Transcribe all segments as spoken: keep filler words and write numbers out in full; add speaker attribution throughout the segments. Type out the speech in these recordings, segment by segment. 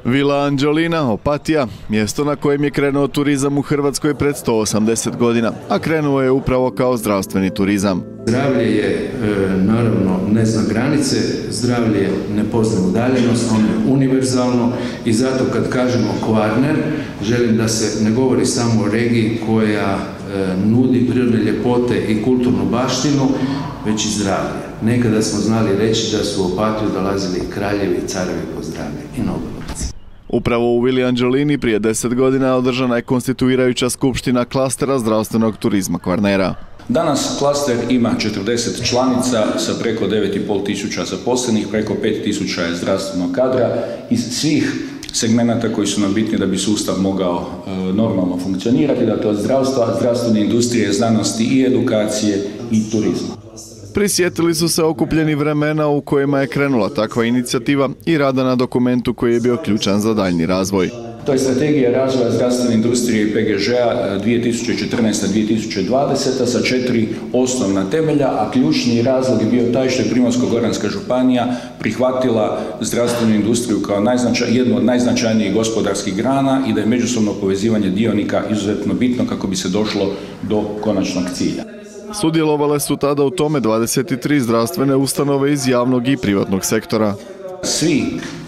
Speaker 1: Vila Anđelina, Opatija, mjesto na kojem je krenuo turizam u Hrvatskoj pred sto osamdeset godina, a krenuo je upravo kao zdravstveni turizam.
Speaker 2: Zdravlje je, e, naravno, ne zna granice, zdravlje ne poznaje udaljenost, ono je univerzalno i zato kad kažemo Kvarner, želim da se ne govori samo o regiji koja e, nudi prirodne ljepote i kulturnu baštinu, već i zdravlje. Nekada smo znali reći da su u Opatiju dolazili kraljevi i carevi po zdravlje i nobelovci.
Speaker 1: Upravo u Vili Anđelini prije deset godina održana je konstituirajuća skupština klastera zdravstvenog turizma Kvarnera.
Speaker 3: Danas klaster ima četrdeset članica sa preko devet i pol tisuća zaposlenih, preko pet tisuća je zdravstvenog kadra iz svih segmenata koji su nam bitni da bi sustav mogao e, normalno funkcionirati, dakle od zdravstva, zdravstvene industrije, znanosti i edukacije i turizma.
Speaker 1: Prisjetili su se okupljeni vremena u kojima je krenula takva inicijativa i rada na dokumentu koji je bio ključan za daljnji razvoj.
Speaker 3: To je strategija razvoja zdravstvene industrije i P G Ž-a dvije tisuće četrnaesta do dvije tisuće dvadeseta sa četiri osnovna temelja, a ključni razlog je bio taj što je Primorsko-goranska županija prihvatila zdravstvenu industriju kao najznačaj, jednu od najznačajnijih gospodarskih grana i da je međusobno povezivanje dionika izuzetno bitno kako bi se došlo do konačnog cilja.
Speaker 1: Sudjelovale su tada u tome dvadeset tri zdravstvene ustanove iz javnog i privatnog sektora.
Speaker 3: Svi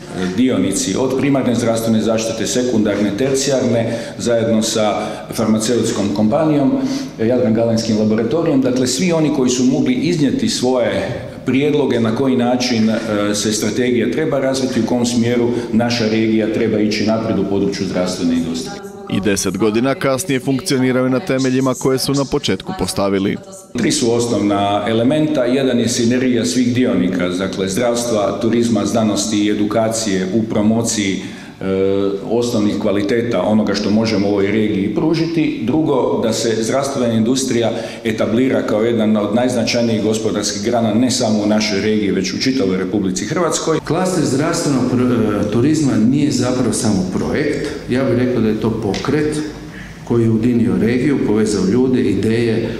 Speaker 3: dionici od primarne zdravstvene zaštite, sekundarne, tercijarne, zajedno sa farmaceutskom kompanijom, Jadran-galenskim laboratorijem, dakle svi oni koji su mogli iznijeti svoje prijedloge na koji način se strategija treba razviti, u kom smjeru naša regija treba ići naprijed u području zdravstvene industrije.
Speaker 1: I deset godina kasnije funkcioniraju na temeljima koje su na početku postavili.
Speaker 3: Tri su osnovna elementa. Jedan je sinergija svih dionika, dakle zdravstva, turizma, znanosti i edukacije u promociji e, osnovnih kvaliteta onoga što možemo u ovoj regiji pružiti. Drugo, da se zdravstvena industrija etablira kao jedan od najznačajnijih gospodarskih grana ne samo u našoj regiji, već u čitavoj Republici Hrvatskoj.
Speaker 2: Klaster zdravstvenog turizma nije zapravo samo projekt. Ja bih rekao da je to pokret koji je ujedinio regiju, povezao ljude, ideje,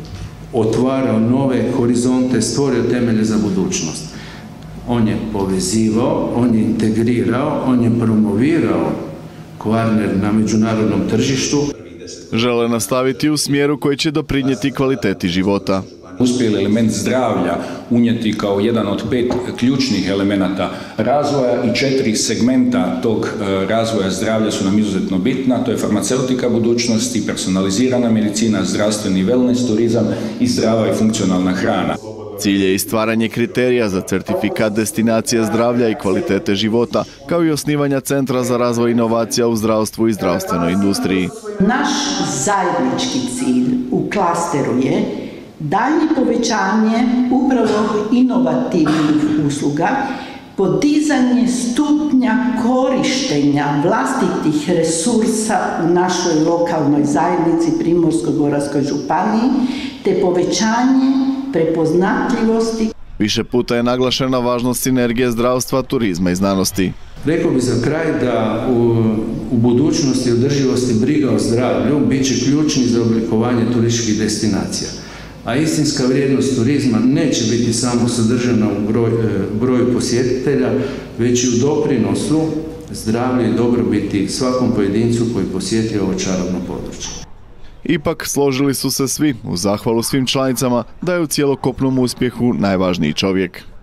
Speaker 2: otvarao nove horizonte, stvorio temelje za budućnost. On je povezivao, on je integrirao, on je promovirao Kvarner na međunarodnom tržištu.
Speaker 1: Žele nastaviti u smjeru koji će doprinijeti kvaliteti života.
Speaker 3: Uspjeli element zdravlja unijeti kao jedan od pet ključnih elemenata razvoja i četiri segmenta tog razvoja zdravlja su nam izuzetno bitna. To je farmaceutika budućnosti, personalizirana medicina, zdravstveni wellness turizam i zdrava i funkcionalna hrana.
Speaker 1: Cilj je i stvaranje kriterija za certifikat destinacije zdravlja i kvalitete života, kao i osnivanja Centra za razvoj inovacija u zdravstvu i zdravstvenoj industriji.
Speaker 4: Naš zajednički cilj u klasteru je daljnje povećanje upravo inovativnih usluga, podizanje stupnja korištenja vlastitih resursa u našoj lokalnoj zajednici Primorsko-goranskoj županiji, te povećanje prepoznatljivosti.
Speaker 1: Više puta je naglašena važnost sinergije zdravstva, turizma i znanosti.
Speaker 2: Rekao bih za kraj da u, u budućnosti održivosti briga o zdravlju bit će ključni za oblikovanje turističkih destinacija. A istinska vrijednost turizma neće biti samo sadržana u broj, broju posjetitelja, već i u doprinosu zdravlju i dobrobiti svakom pojedincu koji posjeti ovo čarobno područje.
Speaker 1: Ipak složili su se svi u zahvalu svim članicama da je u cjelokupnom uspjehu najvažniji čovjek.